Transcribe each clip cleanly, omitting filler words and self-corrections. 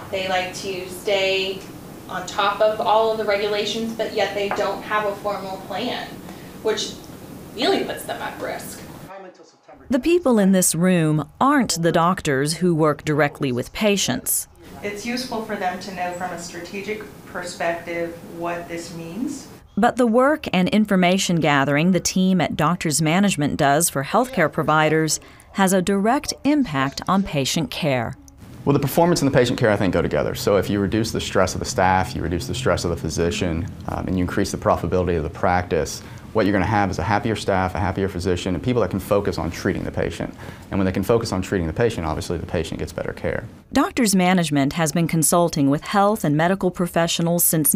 They like to stay on top of all of the regulations, but yet they don't have a formal plan, which really puts them at risk. The people in this room aren't the doctors who work directly with patients. It's useful for them to know from a strategic perspective what this means. But the work and information gathering the team at DoctorsManagement does for healthcare providers has a direct impact on patient care. Well, the performance and the patient care, I think, go together. So if you reduce the stress of the staff, you reduce the stress of the physician, and you increase the profitability of the practice, what you're going to have is a happier staff, a happier physician, and people that can focus on treating the patient. And when they can focus on treating the patient, obviously the patient gets better care. DoctorsManagement has been consulting with health and medical professionals since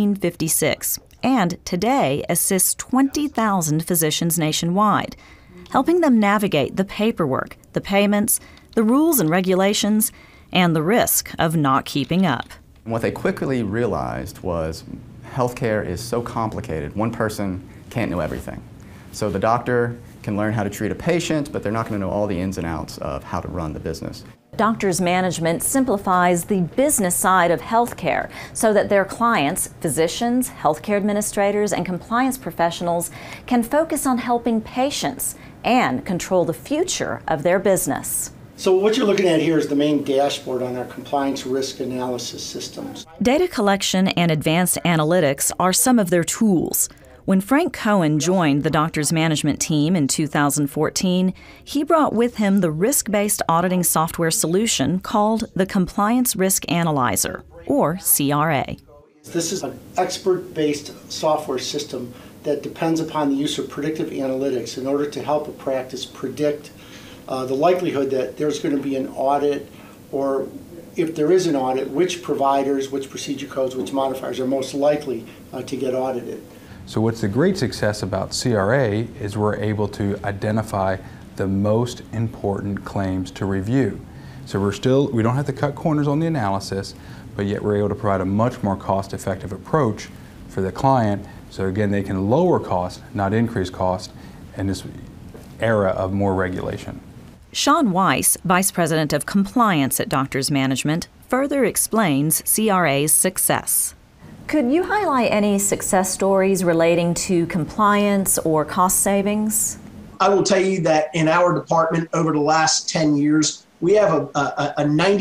1956, and today assists 20,000 physicians nationwide, helping them navigate the paperwork, the payments, the rules and regulations, and the risk of not keeping up. And what they quickly realized was healthcare is so complicated, one person can't know everything. So the doctor can learn how to treat a patient, but they're not going to know all the ins and outs of how to run the business. DoctorsManagement simplifies the business side of healthcare so that their clients, physicians, healthcare administrators, and compliance professionals can focus on helping patients and control the future of their business. So what you're looking at here is the main dashboard on our compliance risk analysis systems. Data collection and advanced analytics are some of their tools. When Frank Cohen joined the DoctorsManagement team in 2014, he brought with him the risk-based auditing software solution called the Compliance Risk Analyzer, or CRA. This is an expert-based software system that depends upon the use of predictive analytics in order to help a practice predict the likelihood that there's going to be an audit, or if there is an audit, which providers, which procedure codes, which modifiers are most likely to get audited. So what's the great success about CRA is we're able to identify the most important claims to review. So we don't have to cut corners on the analysis, but yet we're able to provide a much more cost-effective approach for the client, so again they can lower cost, not increase cost, in this era of more regulation. Sean Weiss, Vice President of Compliance at DoctorsManagement, further explains CRA's success. Could you highlight any success stories relating to compliance or cost savings? I will tell you that in our department over the last 10 years, we have a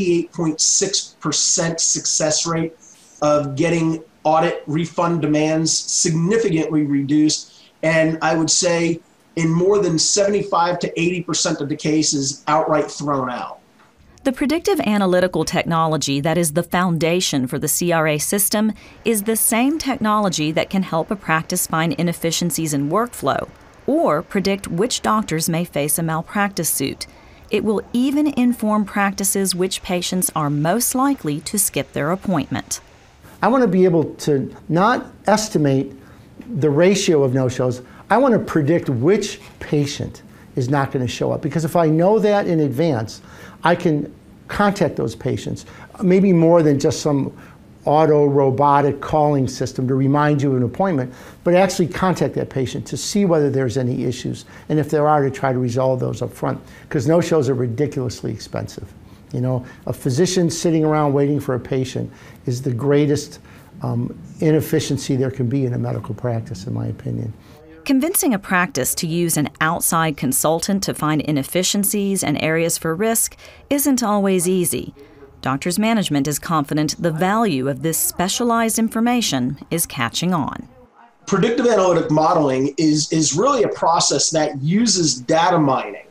98.6% success rate of getting audit refund demands significantly reduced, and I would say in more than 75 to 80% of the cases outright thrown out. The predictive analytical technology that is the foundation for the CRA system is the same technology that can help a practice find inefficiencies in workflow or predict which doctors may face a malpractice suit. It will even inform practices which patients are most likely to skip their appointment. I want to be able to not estimate the ratio of no-shows. I want to predict which patient is not going to show up, because if I know that in advance, I can contact those patients, maybe more than just some auto-robotic calling system to remind you of an appointment, but actually contact that patient to see whether there's any issues, and if there are, to try to resolve those up front, because no-shows are ridiculously expensive. You know, a physician sitting around waiting for a patient is the greatest inefficiency there can be in a medical practice, in my opinion. Convincing a practice to use an outside consultant to find inefficiencies and areas for risk isn't always easy. DoctorsManagement is confident the value of this specialized information is catching on. Predictive analytic modeling is really a process that uses data mining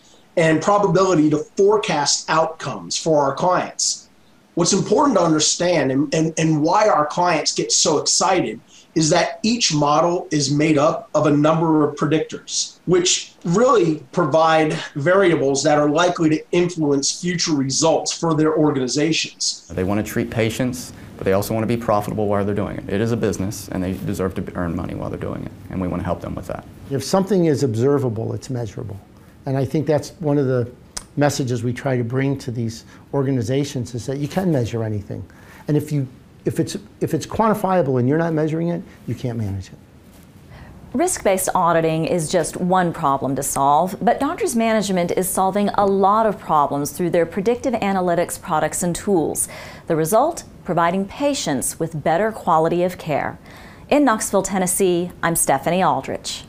and probability to forecast outcomes for our clients. What's important to understand and why our clients get so excited is that each model is made up of a number of predictors, which really provide variables that are likely to influence future results for their organizations. They want to treat patients, but they also want to be profitable while they're doing it. It is a business, and they deserve to earn money while they're doing it, and we want to help them with that. If something is observable, it's measurable. And I think that's one of the messages we try to bring to these organizations, is that you can measure anything. And if it's quantifiable and you're not measuring it, you can't manage it. Risk-based auditing is just one problem to solve, but DoctorsManagement is solving a lot of problems through their predictive analytics products and tools. The result? Providing patients with better quality of care. In Knoxville, Tennessee, I'm Stephanie Aldrich.